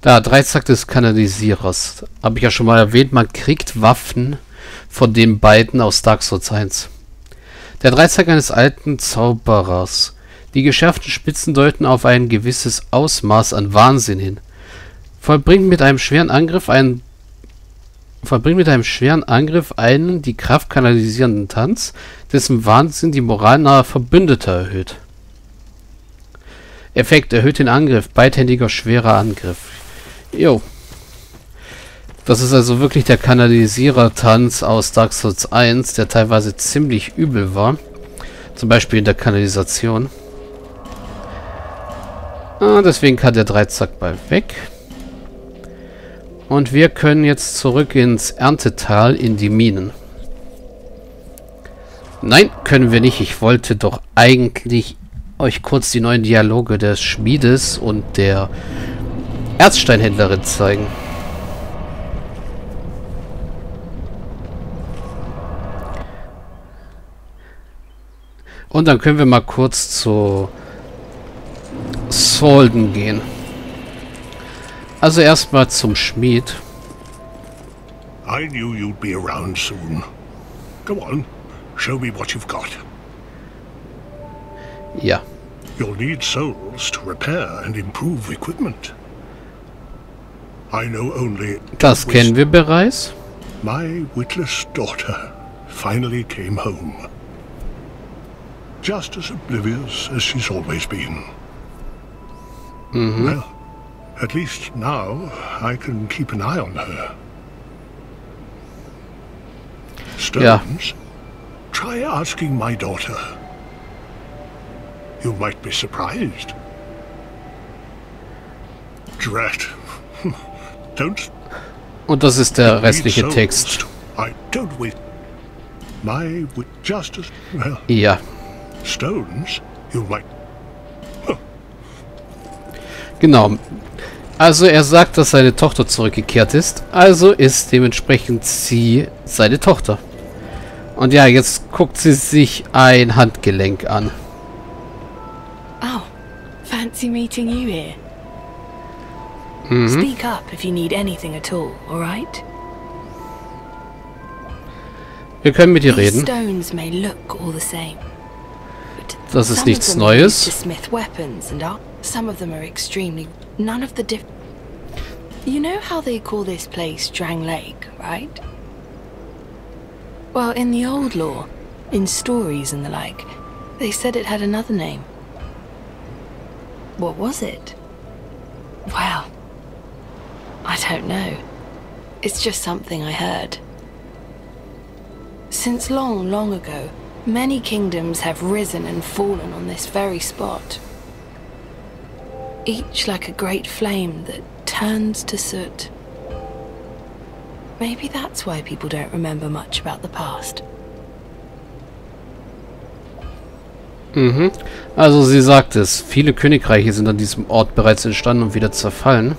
Da, Dreizack des Kanalisierers. Habe ich ja schon mal erwähnt, man kriegt Waffen von den beiden aus Dark Souls 1. Der Dreizack eines alten Zauberers. Die geschärften Spitzen deuten auf ein gewisses Ausmaß an Wahnsinn hin. Vollbringt mit einem schweren Angriff einen die Kraft kanalisierenden Tanz, dessen Wahnsinn die Moral naher Verbündeter erhöht. Effekt: erhöht den Angriff, beidhändiger schwerer Angriff. Jo. Das ist also wirklich der Kanalisierer-Tanz aus Dark Souls 1, der teilweise ziemlich übel war. Zum Beispiel in der Kanalisation. Deswegen kann der Dreizack bald weg. Und wir können jetzt zurück ins Erntetal in die Minen. Nein, können wir nicht. Ich wollte doch eigentlich euch kurz die neuen Dialoge des Schmiedes und der Erzsteinhändlerin zeigen. Und dann können wir mal kurz zu Solden gehen. Also erstmal zum Schmied. I knew you'd be around soon. Go on, show me what you've got. Ja. You'll need souls to repair and improve equipment. I know only... Das kennen wir bereits. My witless daughter finally came home. Just as oblivious as she's always been. Well, at least now I can keep an eye on her. Stones? Try asking my daughter. You might be surprised. Drat. Don't... Und das ist der restliche Text. I don't wait. My justice. Well, ja. Stones? You might... Genau. Also er sagt, dass seine Tochter zurückgekehrt ist. Also ist dementsprechend sie seine Tochter. Und ja, jetzt guckt sie sich ein Handgelenk an. Oh, fancy meeting you here. Speak up if you need anything at all, alright? Wir können mit ihr reden. Stones may look all the same. Das ist nichts Neues. Some of them are extremely... None of the You know how they call this place Drang Lake, right? Well, in the old lore, in stories and the like, they said it had another name. What was it? Well, I don't know. It's just something I heard. Since long, long ago, many kingdoms have risen and fallen on this very spot. Each like a great flame that turns to soot. Maybe that's why people don't remember much about the past. Also sie sagt es, viele Königreiche sind an diesem Ort bereits entstanden und wieder zerfallen.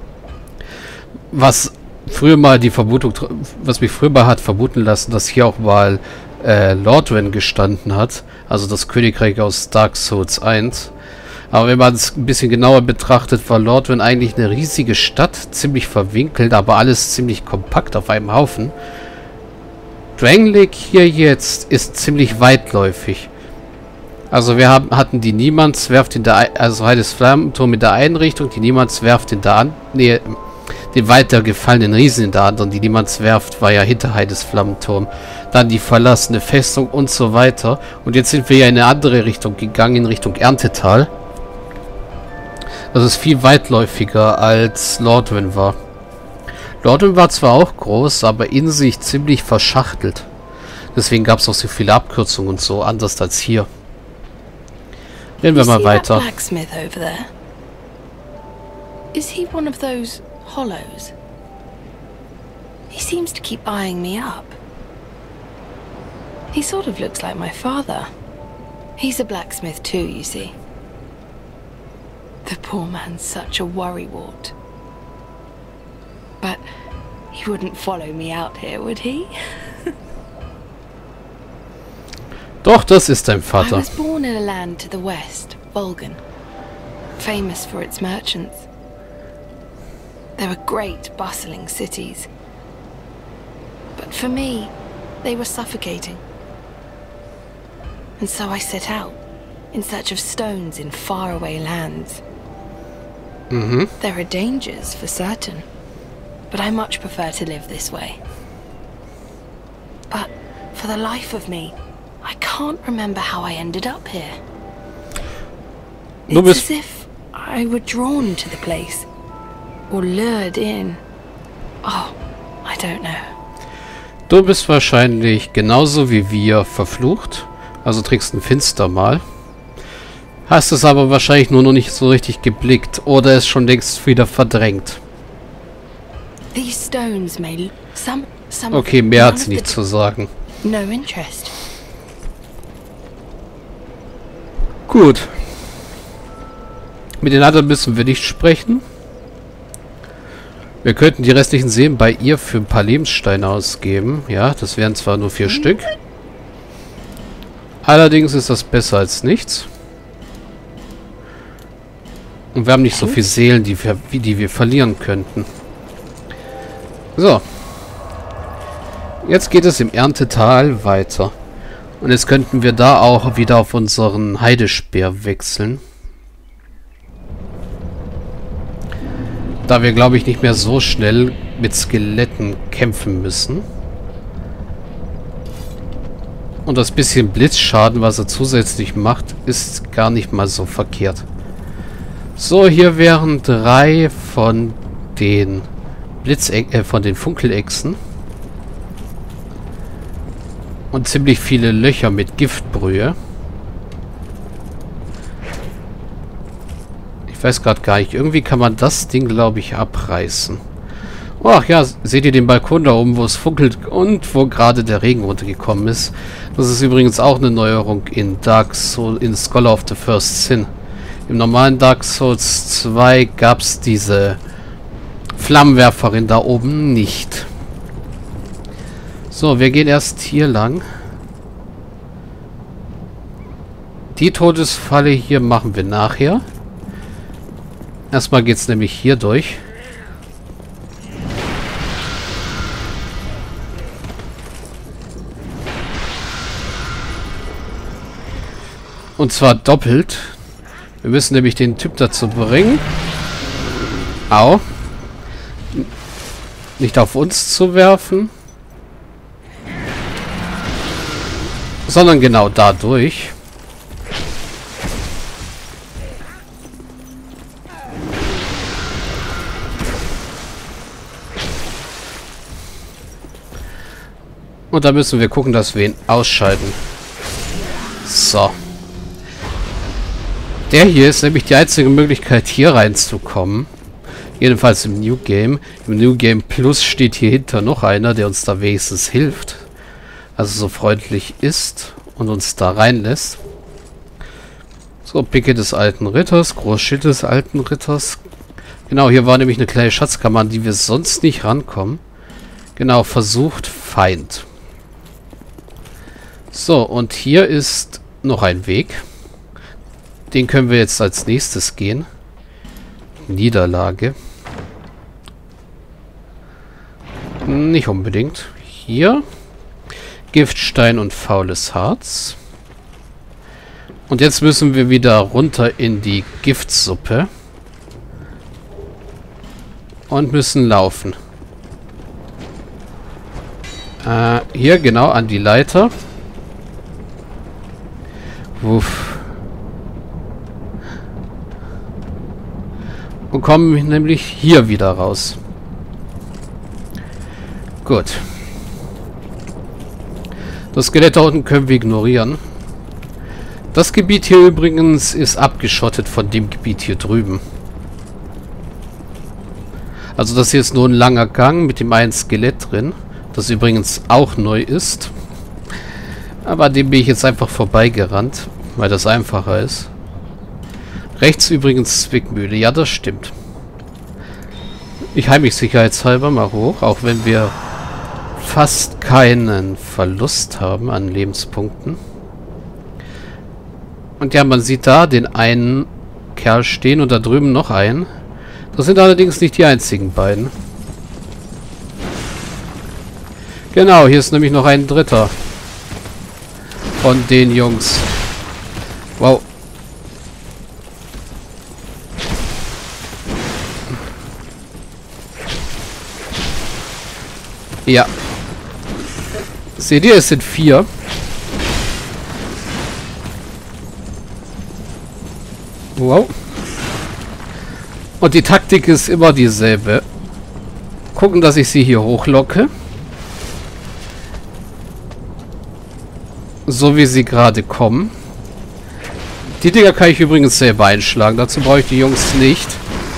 Was früher mal die Vermutung, was mich früher mal hat vermuten lassen, dass hier auch mal Lordran gestanden hat. Also das Königreich aus Dark Souls 1. Aber wenn man es ein bisschen genauer betrachtet, war Lordran eigentlich eine riesige Stadt, ziemlich verwinkelt, aber alles ziemlich kompakt auf einem Haufen. Drang Lake hier jetzt ist ziemlich weitläufig. Also wir hatten die Niemandswerft in der, also Heides Flammenturm in der einen Richtung, die Niemandswerft in der anderen, nee, den weiter gefallenen Riesen in der anderen. Die Niemandswerft war ja hinter Heides Flammenturm. Dann die verlassene Festung und so weiter. Und jetzt sind wir ja in eine andere Richtung gegangen, in Richtung Erntetal. Das ist viel weitläufiger als Lordran war. Lordran war zwar auch groß, aber in sich ziemlich verschachtelt. Deswegen gab es auch so viele Abkürzungen und so, anders als hier. Reden wir mal weiter. Blacksmith over there? Is he one of those hollows? He seems to keep eyeing me up. He sort of looks like my father. He's a blacksmith too, you see. The poor man's such a worrywart. But he wouldn't follow me out here, would he? Doch, das ist dein Vater. I was born in a land to the west, Volgan, famous for its merchants. There were great, bustling cities. But for me, they were suffocating. And so I set out, in search of stones in faraway lands. There are dangers, for certain, but I much prefer to live this way. But for the life of me, I can't remember how I ended up here. It's as if I were drawn to the place, or lured in. Oh, I don't know. Du bist wahrscheinlich genauso wie wir verflucht, also trägst ein Finstermal. Hast es aber wahrscheinlich nur noch nicht so richtig geblickt oder es schon längst wieder verdrängt. These stones may some Okay, mehr hat sie nicht zu sagen. No interest. Gut. Mit den anderen müssen wir nicht sprechen. Wir könnten die restlichen Seelen bei ihr für ein paar Lebenssteine ausgeben. Ja, das wären zwar nur 4 Stück. Allerdings ist das besser als nichts. Und wir haben nicht so viele Seelen, die wir verlieren könnten. So. Jetzt geht es im Erntetal weiter. Und jetzt könnten wir da auch wieder auf unseren Heidespeer wechseln. Da wir, glaube ich, nicht mehr so schnell mit Skeletten kämpfen müssen. Und das bisschen Blitzschaden, was er zusätzlich macht, ist gar nicht mal so verkehrt. So, hier wären 3 von den von den Funkelechsen. Und ziemlich viele Löcher mit Giftbrühe. Ich weiß gerade gar nicht. Irgendwie kann man das Ding, glaube ich, abreißen. Oh, ach ja, seht ihr den Balkon da oben, wo es funkelt und wo gerade der Regen runtergekommen ist. Das ist übrigens auch eine Neuerung in Dark Souls, in Scholar of the First Sin. Im normalen Dark Souls 2 gab es diese Flammenwerferin da oben nicht. So, wir gehen erst hier lang. Die Todesfalle hier machen wir nachher. Erstmal geht es nämlich hier durch. Und zwar doppelt. Wir müssen nämlich den Typ dazu bringen. Au. Nicht auf uns zu werfen. Sondern genau dadurch. Und da müssen wir gucken, dass wir ihn ausschalten. So. Der hier ist nämlich die einzige Möglichkeit, hier reinzukommen. Jedenfalls im New Game. Im New Game Plus steht hier hinter noch einer, der uns da wenigstens hilft. Also so freundlich ist und uns da reinlässt. So, Picke des alten Ritters, Großschild des alten Ritters. Genau, hier war nämlich eine kleine Schatzkammer, an die wir sonst nicht rankommen. Genau, versucht Feind. So, und hier ist noch ein Weg. Den können wir jetzt als nächstes gehen. Niederlage. Nicht unbedingt. Hier. Giftstein und faules Harz. Und jetzt müssen wir wieder runter in die Giftsuppe. Und müssen laufen. Hier genau an die Leiter. Uff. Und kommen nämlich hier wieder raus. Gut. Das Skelett da unten können wir ignorieren. Das Gebiet hier übrigens ist abgeschottet von dem Gebiet hier drüben. Also das hier ist nur ein langer Gang mit dem einen Skelett drin. Das übrigens auch neu ist. Aber dem bin ich jetzt einfach vorbeigerannt, weil das einfacher ist. Rechts übrigens Zwickmühle. Ja, das stimmt. Ich heile mich sicherheitshalber mal hoch, auch wenn wir fast keinen Verlust haben an Lebenspunkten. Und ja, man sieht da den einen Kerl stehen und da drüben noch einen. Das sind allerdings nicht die einzigen beiden. Genau, hier ist nämlich noch ein dritter von den Jungs. Wow. Ja. Seht ihr, es sind 4. Wow. Und die Taktik ist immer dieselbe. Gucken, dass ich sie hier hochlocke. So wie sie gerade kommen. Die Dinger kann ich übrigens selber einschlagen. Dazu brauche ich die Jungs nicht.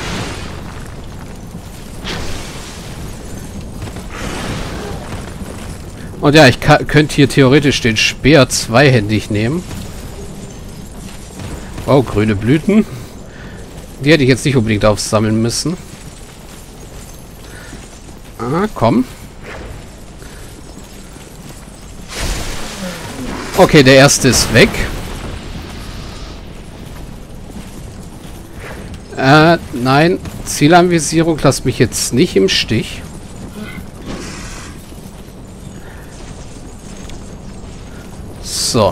Und ja, ich könnte hier theoretisch den Speer zweihändig nehmen. Oh, grüne Blüten. Die hätte ich jetzt nicht unbedingt aufsammeln müssen. Ah, komm. Okay, der erste ist weg. Nein. Zielanvisierung, lass mich jetzt nicht im Stich. So.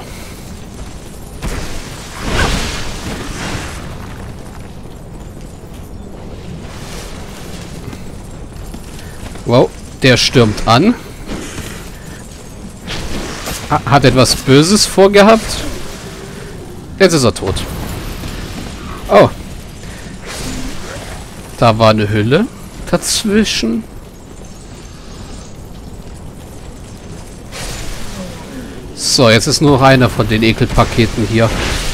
Wow, der stürmt an. Hat etwas Böses vorgehabt. Jetzt ist er tot. Oh. Da war eine Hülle dazwischen. So, jetzt ist nur noch einer von den Ekelpaketen hier.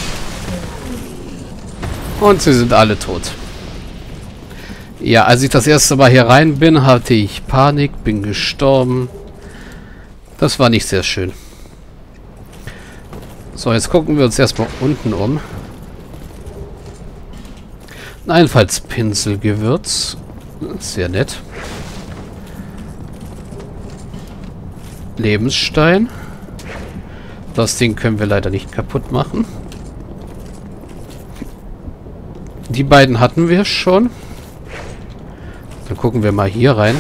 Und sie sind alle tot. Ja, als ich das erste Mal hier rein bin, hatte ich Panik, bin gestorben. Das war nicht sehr schön. So, jetzt gucken wir uns erstmal unten um. Ein Einfallspinselgewürz. Sehr nett. Lebensstein. Das Ding können wir leider nicht kaputt machen. Die beiden hatten wir schon. Dann gucken wir mal hier rein.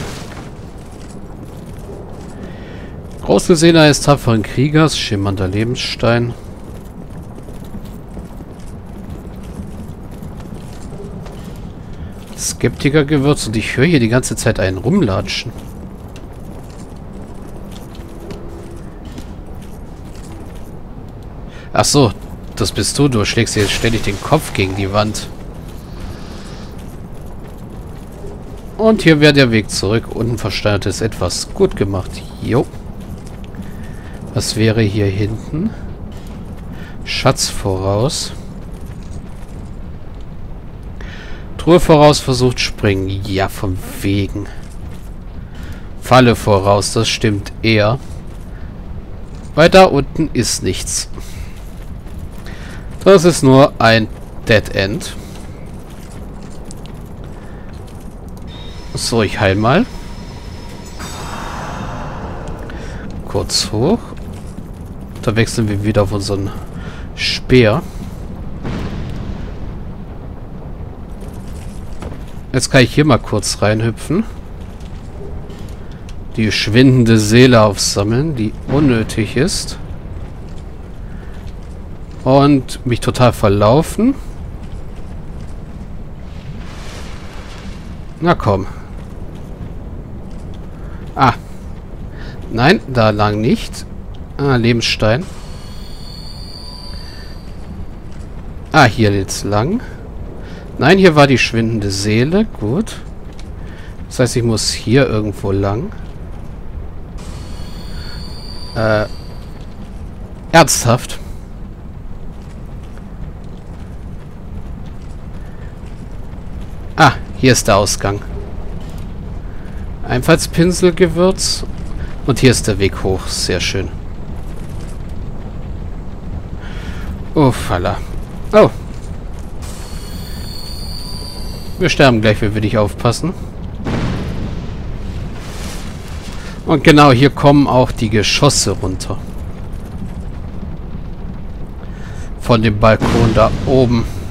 Großgesehen eines tapferen Kriegers, schimmernder Lebensstein. Skeptikergewürz und ich höre hier die ganze Zeit einen rumlatschen. Ach so, das bist du. Du schlägst jetzt ständig den Kopf gegen die Wand. Und hier wäre der Weg zurück. Unten versteinertes etwas. Gut gemacht. Jo. Was wäre hier hinten? Schatz voraus. Truhe voraus, versucht springen. Ja, von wegen. Falle voraus, das stimmt eher. Weil da unten ist nichts. Das ist nur ein Dead End. So, ich heil mal. Kurz hoch. Da wechseln wir wieder auf unseren Speer. Jetzt kann ich hier mal kurz reinhüpfen. Die schwindende Seele aufsammeln, die unnötig ist. Und mich total verlaufen. Na komm. Ah. Nein, da lang nicht. Ah, Lebensstein. Ah, hier jetzt lang. Nein, hier war die schwindende Seele. Gut. Das heißt, ich muss hier irgendwo lang. Ernsthaft? Ah, hier ist der Ausgang. Einfallspinselgewürz. Und hier ist der Weg hoch. Sehr schön. Oh, Falla. Oh. Wir sterben gleich, wenn wir nicht aufpassen. Und genau, hier kommen auch die Geschosse runter. Von dem Balkon da oben.